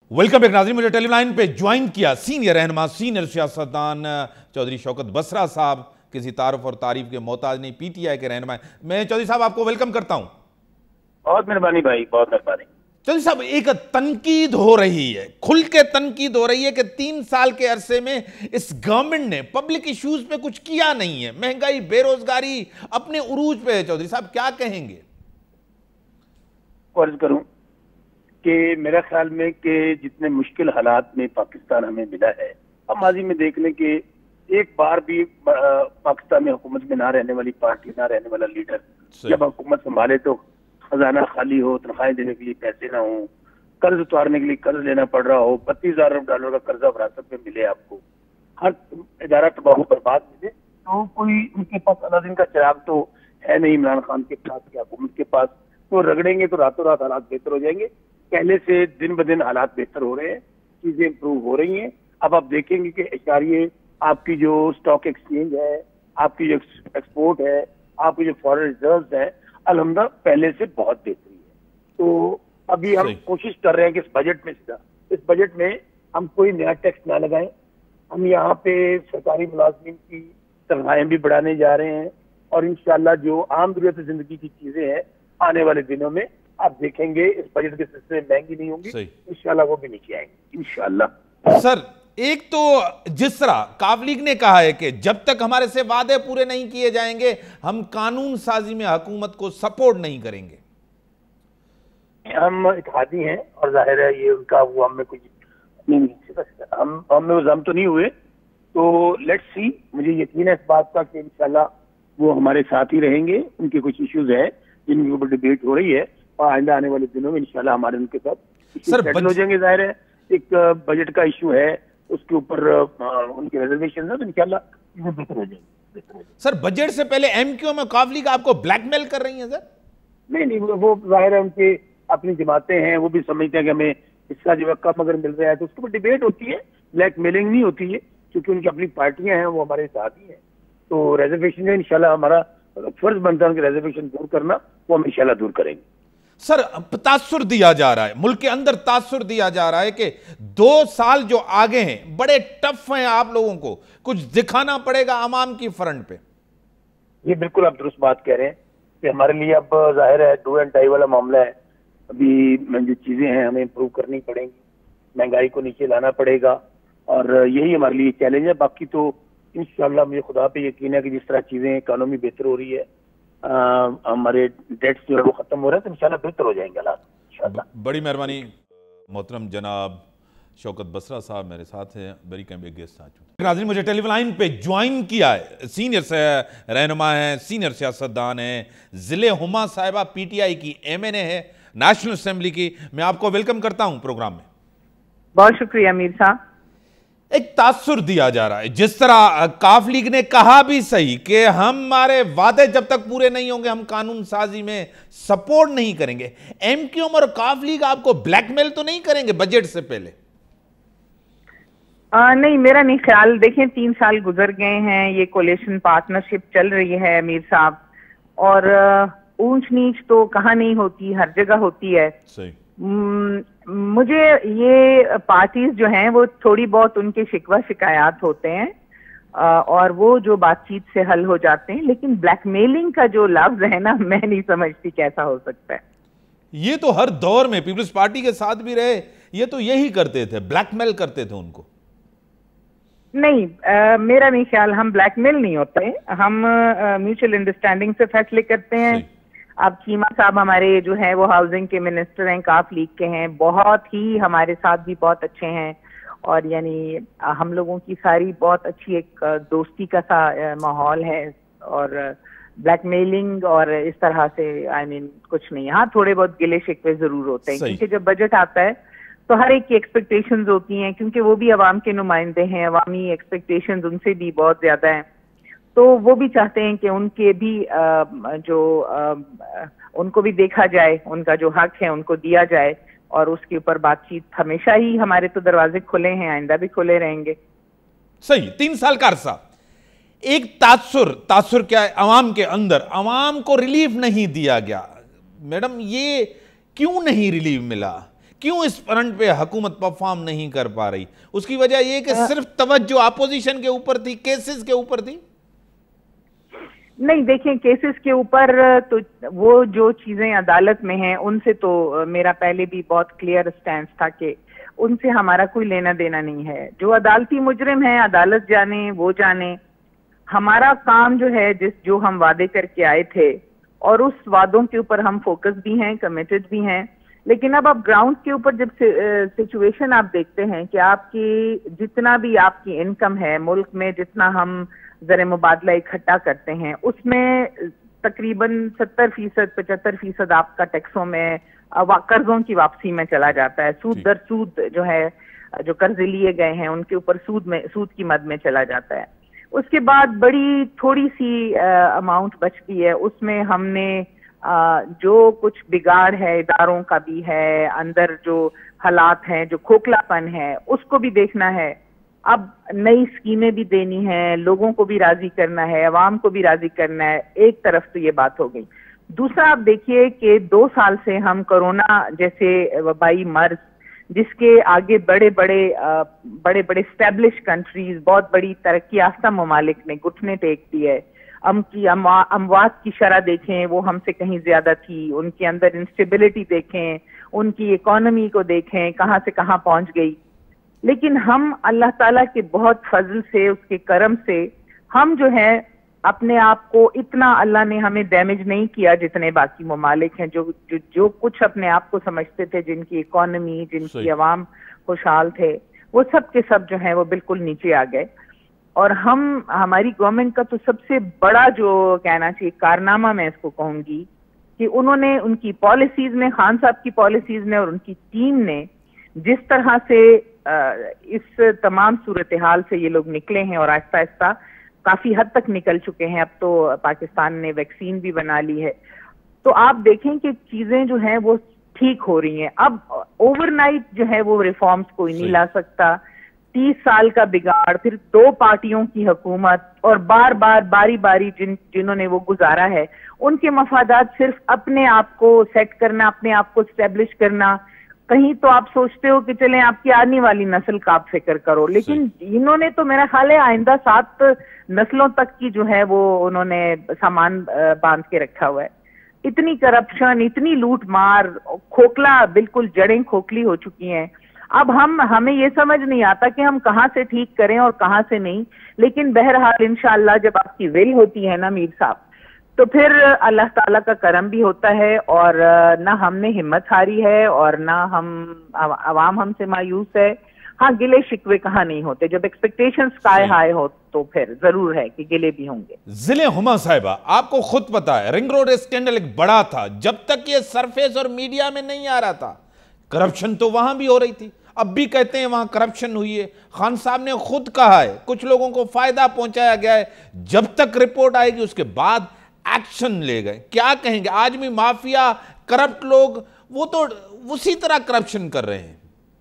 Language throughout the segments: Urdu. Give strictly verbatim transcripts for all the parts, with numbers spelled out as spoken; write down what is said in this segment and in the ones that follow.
वेलकम बैक नाज़रीन। मुझे टेलीलाइन पे ज्वाइन किया सीनियर रहनुमा सीनियर सियासतदान चौधरी शौकत बसरा साहब, किसी तारुफ और तारीफ के मोहताज नहीं, पीटीआई के रहनुमा। मैं चौधरी साहब आपको वेलकम करता हूं। बहुत मेहरबानी भाई, बहुत मेहरबानी। चौधरी साहब, एक तनकीद हो रही है, खुल के तनकीद हो रही है कि तीन साल के अरसे में इस गवर्नमेंट ने पब्लिक इश्यूज पे कुछ किया नहीं है, महंगाई बेरोजगारी अपने उरूज पे है। चौधरी साहब क्या कहेंगे? अर्ज करूं कि मेरा ख्याल में कि जितने मुश्किल हालात में पाकिस्तान हमें मिला है, हम माजी में देख लें कि एक बार भी पाकिस्तान में हुकूमत में ना रहने वाली पार्टी, ना रहने वाला लीडर जब हुकूमत संभाले तो खजाना खाली हो, तनख्वाहें देने के लिए पैसे ना हो, कर्ज उतारने के लिए कर्ज लेना पड़ रहा हो, बत्तीस हजार अरब डॉलर का कर्जा विरासत में मिले, आपको हर इदारा तबाह बर्बाद मिले, तो कोई उनके पास अलादीन का चिराग तो है नहीं इमरान खान के पास या हुकूमत के पास। तो रगड़ेंगे तो रातों रात हालात बेहतर हो जाएंगे। पहले से दिन ब दिन हालात बेहतर हो रहे हैं, चीजें इंप्रूव हो रही हैं। अब आप देखेंगे कि इशारिये आपकी जो स्टॉक एक्सचेंज है, आपकी जो एक्सपोर्ट है, आपकी जो फॉरेन रिजर्व है, अल्हम्दुलिल्लाह पहले से बहुत बेहतरी है। तो अभी हम कोशिश कर रहे हैं कि इस बजट में सीधा इस बजट में हम कोई नया टैक्स ना लगाएं। हम यहाँ पे सरकारी मुलाजमीन की तनख्वाहें भी बढ़ाने जा रहे हैं और इंशाल्लाह जो आम जरूरत जिंदगी की चीजें हैं आने वाले दिनों में आप देखेंगे इस बजट के सिलसिले में महंगी नहीं होंगी, इंशाल्लाह वो भी नीचे आएंगे इंशाल्लाह। सर, एक तो जिस तरह काफ लीग ने कहा है कि जब तक हमारे से वादे पूरे नहीं किए जाएंगे हम कानून साजी में हुकूमत को सपोर्ट नहीं करेंगे। हम इत्तेहादी हैं और जाहिर है ये उनका वो हमें कुछ हम हमें वो जम तो नहीं हुए, तो लेट्स सी। मुझे यकीन है इस बात का कि इंशाल्लाह वो हमारे साथ ही रहेंगे। उनके कुछ इश्यूज है जिनके ऊपर डिबेट हो रही है और आइंदा आने वाले दिनों में इंशाल्लाह हमारे उनके साथ सेटल हो जाएंगे। जाहिर है एक बजट का इशू है, उसके ऊपर उनके रिजर्वेशन है, तो इंशाल्लाह चीजें बेहतर हो जाएंगी। सर, बजट से पहले एमक्यू में काफ लीग आपको ब्लैकमेल कर रही है? सर नहीं नहीं, वो जाहिर है उनके अपनी जमातें हैं, वो भी समझते हैं कि हमें इसका जो कम अगर मिल रहा है तो उसके ऊपर डिबेट होती है, ब्लैकमेलिंग नहीं होती है, क्योंकि उनकी अपनी पार्टियां हैं, वो हमारे साथ ही हैं। तो रिजर्वेशन है इंशाल्लाह हमारा फर्ज बनता है उनके रिजर्वेशन दूर करना, वो हम इंशाल्लाह दूर करेंगे। सर, तासुर दिया जा रहा है, मुल्क के अंदर तासुर दिया जा रहा है कि दो साल जो आगे हैं बड़े टफ हैं, आप लोगों को कुछ दिखाना पड़ेगा अवाम की फ्रंट पे। ये बिल्कुल आप दुरुस्त बात कह रहे हैं कि हमारे लिए अब जाहिर है डू एंड डाई वाला मामला है। अभी जो चीजें हैं हमें इम्प्रूव करनी पड़ेंगी, महंगाई को नीचे लाना पड़ेगा और यही हमारे लिए चैलेंज है। बाकी तो इंशाल्लाह मुझे खुदा पे यकीन है कि जिस तरह चीजें इकोनॉमी बेहतर हो रही है, आ, हमारे डेट्स जो है वो खत्म हो रहे हैं, तो इंशाल्लाह बेहतर हो जाएंगे हालात इंशाल्लाह। बड़ी मेहरबानी। मोहतरम जनाब शौकत बसरा साहब मेरे साथ हैं, वेरी कैम गेस्ट आ चुके। नाज़रीन, मुझे टेलीलाइन पे ज्वाइन किया है सीनियर से रहनुमा है, सीनियर सियासतदान है, जिले हुमा साहिबा पीटीआई की एमएनए है, नेशनल असेंबली की। मैं आपको वेलकम करता हूं प्रोग्राम में। बहुत शुक्रिया मीर साहब। एक तासुर दिया जा रहा है, जिस तरह काफ लीग ने कहा भी सही कि हमारे वादे जब तक पूरे नहीं होंगे हम कानून साजी में सपोर्ट नहीं करेंगे। एमक्यूएम और काफ लीग आपको ब्लैकमेल तो नहीं करेंगे बजट से पहले? आ, नहीं, मेरा नहीं ख्याल। देखें, तीन साल गुजर गए हैं, ये कोलिशन पार्टनरशिप चल रही है मीर साहब, और ऊंच नीच तो कहाँ नहीं होती, हर जगह होती है। सही। मुझे ये पार्टीज जो हैं वो थोड़ी बहुत उनके शिकवा शिकायत होते हैं और वो जो बातचीत से हल हो जाते हैं, लेकिन ब्लैकमेलिंग का जो लफ्ज है ना, मैं नहीं समझती कैसा हो सकता है। ये तो हर दौर में पीपल्स पार्टी के साथ भी रहे, ये तो यही करते थे, ब्लैकमेल करते थे उनको। नहीं, आ, मेरा नहीं ख्याल। हम ब्लैकमेल नहीं होते, हम म्यूचुअल अंडरस्टैंडिंग से फैसले करते हैं। अब चीमा साहब हमारे जो है वो हाउसिंग के मिनिस्टर हैं, काफ लीग के हैं, बहुत ही हमारे साथ भी बहुत अच्छे हैं और यानी हम लोगों की सारी बहुत अच्छी एक दोस्ती का सा माहौल है और ब्लैकमेलिंग और इस तरह से आई I मीन mean, कुछ नहीं। हाँ, थोड़े बहुत गिले शिकवे जरूर होते हैं, क्योंकि जब बजट आता है तो हर एक की एक्सपेक्टेशंस होती हैं, क्योंकि वो भी अवाम के नुमाइंदे हैं, अवामी एक्सपेक्टेशंस उनसे भी बहुत ज्यादा हैं, तो वो भी चाहते हैं कि उनके भी आ, जो आ, उनको भी देखा जाए, उनका जो हक है उनको दिया जाए, और उसके ऊपर बातचीत हमेशा ही हमारे तो दरवाजे खुले हैं, आइंदा भी खुले रहेंगे। सही। तीन साल का अरसा, एक तासुर तासुर क्या है अवाम के अंदर, अवाम को रिलीफ नहीं दिया गया। मैडम, ये क्यों नहीं रिलीफ मिला? کیوں اس فرنٹ پہ حکومت پرفارم نہیں کر پا رہی؟ اس کی وجہ یہ کہ صرف توجہ اپوزیشن کے اوپر تھی، کیسز کے اوپر تھی؟ نہیں دیکھیں، کیسز کے اوپر تو وہ جو چیزیں عدالت میں ہیں ان سے تو میرا پہلے بھی بہت کلیئر سٹینس تھا کہ ان سے ہمارا کوئی لینا دینا نہیں ہے. جو عدالتی مجرم ہیں عدالت جانے، وہ جانے. ہمارا کام جو ہے جس جو ہم وعدے کر کے آئے تھے اور اس وعدوں کے اوپر ہم فوکس بھی ہیں، کمیٹڈ بھی ہیں. لیکن اب آپ گراؤنڈ کے اوپر جب سچویشن آپ دیکھتے ہیں کہ آپ کی جتنا بھی آپ کی انکم ہے ملک میں، جتنا ہم زر مبادلہ اکٹھا کرتے ہیں، اس میں تقریباً ستر فیصد پچہتر فیصد آپ کا ٹیکسوں میں قرضوں کی واپسی میں چلا جاتا ہے. سود در سود جو ہے جو قرضے لیے گئے ہیں ان کے اوپر سود میں سود کی مد میں چلا جاتا ہے. اس کے بعد بڑی تھوڑی سی اماؤنٹ بچتی ہے، اس میں ہم نے جو کچھ بگاڑ ہے اداروں کا بھی ہے، اندر جو حالات ہیں، جو کھوکھلا پن ہے، اس کو بھی دیکھنا ہے. اب نئی اسکیمیں بھی دینی ہیں، لوگوں کو بھی راضی کرنا ہے، عوام کو بھی راضی کرنا ہے. ایک طرف تو یہ بات ہو گئی. دوسرا آپ دیکھیے کہ دو سال سے ہم کورونا جیسے وبائی مرض جس کے آگے بڑے بڑے بڑے بڑے اسٹیبلش کنٹریز، بہت بڑی ترقی یافتہ ممالک نے گھٹنے ٹیک دی ہے. ہم کی اموات کی شرح دیکھیں وہ ہم سے کہیں زیادہ تھی، ان کے اندر انسٹیبلٹی دیکھیں، ان کی اکانومی کو دیکھیں کہاں سے کہاں پہنچ گئی. لیکن ہم اللہ تعالیٰ کے بہت فضل سے، اس کے کرم سے ہم جو ہے اپنے آپ کو اتنا اللہ نے ہمیں ڈیمیج نہیں کیا جتنے باقی ممالک ہیں جو جو, جو کچھ اپنے آپ کو سمجھتے تھے، جن کی اکانومی، جن کی عوام خوشحال تھے، وہ سب کے سب جو ہیں وہ بالکل نیچے آ گئے. اور ہم ہماری گورنمنٹ کا تو سب سے بڑا جو کہنا چاہیے کارنامہ میں اس کو کہوں گی کہ انہوں نے ان کی پالیسیز میں، خان صاحب کی پالیسیز نے اور ان کی ٹیم نے جس طرح سے اس تمام صورتحال سے یہ لوگ نکلے ہیں اور آہستہ آہستہ کافی حد تک نکل چکے ہیں. اب تو پاکستان نے ویکسین بھی بنا لی ہے، تو آپ دیکھیں کہ چیزیں جو ہیں وہ ٹھیک ہو رہی ہیں. اب اوور نائٹ جو ہے وہ ریفارمز کوئی نہیں لا سکتا. تیس سال کا بگاڑ، پھر دو پارٹیوں کی حکومت اور بار بار باری باری جن جنہوں نے وہ گزارا ہے، ان کے مفادات صرف اپنے آپ کو سیٹ کرنا، اپنے آپ کو اسٹیبلش کرنا. کہیں تو آپ سوچتے ہو کہ چلیں آپ کی آنے والی نسل کا آپ فکر کرو، لیکن انہوں نے تو میرا خیال ہے آئندہ سات نسلوں تک کی جو ہے وہ انہوں نے سامان باندھ کے رکھا ہوا ہے. اتنی کرپشن، اتنی لوٹ مار، کھوکھلا، بالکل جڑیں کھوکھلی ہو چکی ہیں. اب ہم ہمیں یہ سمجھ نہیں آتا کہ ہم کہاں سے ٹھیک کریں اور کہاں سے نہیں. لیکن بہرحال انشاءاللہ جب آپ کی ول ہوتی ہے نا میر صاحب، تو پھر اللہ تعالیٰ کا کرم بھی ہوتا ہے. اور نہ ہم نے ہمت ہاری ہے اور نہ ہم عوام ہم سے مایوس ہے. ہاں گلے شکوے کہاں نہیں ہوتے، جب ایکسپیکٹیشن سکائی ہائی ہو تو پھر ضرور ہے کہ گلے بھی ہوں گے. ضلع ہما صاحبہ، آپ کو خود پتا ہے رنگ روڈ اسکینڈل ایک بڑا تھا، جب تک یہ سرفیس اور میڈیا میں نہیں آ رہا تھا. کرپشن تو وہاں بھی ہو رہی تھی، اب بھی کہتے ہیں وہاں کرپشن ہوئی ہے. خان صاحب نے خود کہا ہے کچھ لوگوں کو فائدہ پہنچایا گیا ہے. جب تک رپورٹ آئے گی اس کے بعد ایکشن لے گئے. کیا کہیں گے؟ آج بھی مافیا، کرپٹ لوگ وہ تو اسی طرح کرپشن کر رہے ہیں.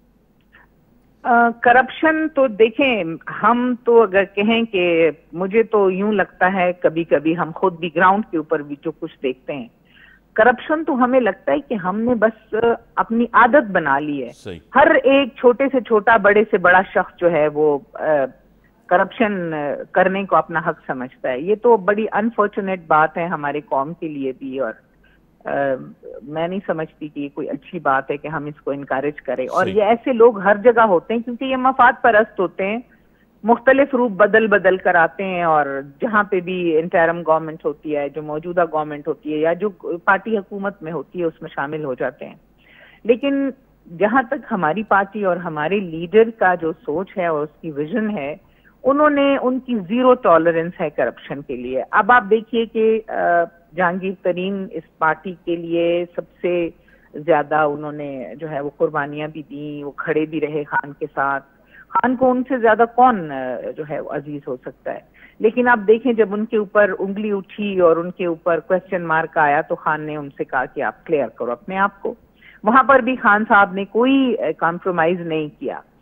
کرپشن تو دیکھیں، ہم تو اگر کہیں کہ مجھے تو یوں لگتا ہے کبھی کبھی ہم خود بھی گراؤنڈ کے اوپر بھی جو کچھ دیکھتے ہیں، کرپشن تو ہمیں لگتا ہے کہ ہم نے بس اپنی عادت بنا لی ہے. ہر ایک چھوٹے سے چھوٹا، بڑے سے بڑا شخص جو ہے وہ کرپشن کرنے کو اپنا حق سمجھتا ہے. یہ تو بڑی انفارچونیٹ بات ہے ہمارے قوم کے لیے بھی، اور میں نہیں سمجھتی کہ یہ کوئی اچھی بات ہے کہ ہم اس کو انکریج کریں. اور یہ ایسے لوگ ہر جگہ ہوتے ہیں کیونکہ یہ مفاد پرست ہوتے ہیں، مختلف روپ بدل بدل کر آتے ہیں. اور جہاں پہ بھی انٹرم گورنمنٹ ہوتی ہے، جو موجودہ گورنمنٹ ہوتی ہے یا جو پارٹی حکومت میں ہوتی ہے، اس میں شامل ہو جاتے ہیں. لیکن جہاں تک ہماری پارٹی اور ہمارے لیڈر کا جو سوچ ہے اور اس کی ویژن ہے، انہوں نے ان کی زیرو ٹالرنس ہے کرپشن کے لیے. اب آپ دیکھیے کہ جہانگیر ترین اس پارٹی کے لیے سب سے زیادہ انہوں نے جو ہے وہ قربانیاں بھی دیں، وہ کھڑے بھی رہے خان کے ساتھ. خان کو ان سے زیادہ کون جو ہے وہ عزیز ہو سکتا ہے. لیکن آپ دیکھیں جب ان کے اوپر انگلی اٹھی اور ان کے اوپر کوشچن مارک آیا تو خان نے ان سے کہا کہ آپ کلیئر کرو اپنے آپ کو. وہاں پر بھی خان صاحب نے کوئی کمپرومائز نہیں کیا.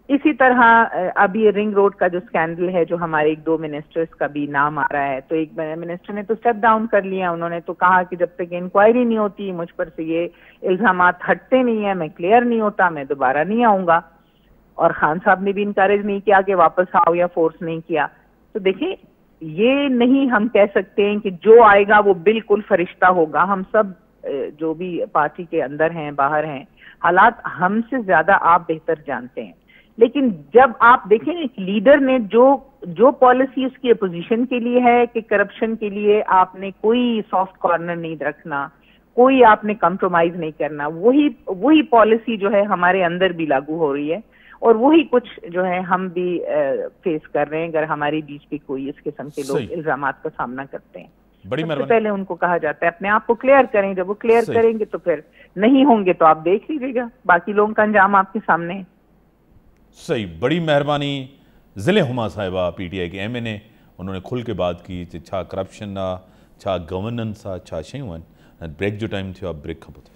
اسی طرح اب یہ رنگ روڈ کا جو سکینڈل ہے جو ہمارے ایک دو منسٹرز کا بھی نام آ رہا ہے، تو ایک منسٹر نے تو اسٹیپ ڈاؤن کر لیا، انہوں نے تو کہا کہ جب تک انکوائری نہیں ہوتی مجھ پر سے یہ الزامات ہٹتے نہیں ہیں، میں کلیئر نہیں ہوتا، میں دوبارہ نہیں آؤں گا. اور خان صاحب نے بھی انکریج نہیں کیا کہ واپس آؤ یا فورس نہیں کیا. تو دیکھیں یہ نہیں ہم کہہ سکتے ہیں کہ جو آئے گا وہ بالکل فرشتہ ہوگا. ہم سب جو بھی پارٹی کے اندر ہیں باہر ہیں، حالات ہم سے زیادہ آپ بہتر جانتے ہیں. لیکن جب آپ دیکھیں ایک لیڈر نے جو جو پالیسی اس کی اپوزیشن کے لیے ہے کہ کرپشن کے لیے آپ نے کوئی سافٹ کارنر نہیں رکھنا، کوئی آپ نے کمپرومائز نہیں کرنا، وہی وہی پالیسی جو ہے ہمارے اندر بھی لاگو ہو رہی ہے اور وہی کچھ جو ہے ہم بھی فیس کر رہے ہیں اگر ہمارے بیچ بھی کوئی اس قسم کے لوگ الزامات کا سامنا کرتے ہیں. بڑی سب سے پہلے ان کو کہا جاتا ہے اپنے آپ کو کلیئر کریں، جب وہ کلیئر کریں گے تو پھر نہیں ہوں گے تو آپ دیکھ لیجیے گا، باقی لوگوں کا انجام آپ کے سامنے ہے. صحیح، بڑی مہربانی. ضلع ہما صاحبہ پی ٹی آئی کے ایم این اے، انہوں نے کھل کے بات کی چھا کرپشن چھا گورننس چھا شیون بریک جو ٹائم تھو بریک کھپت.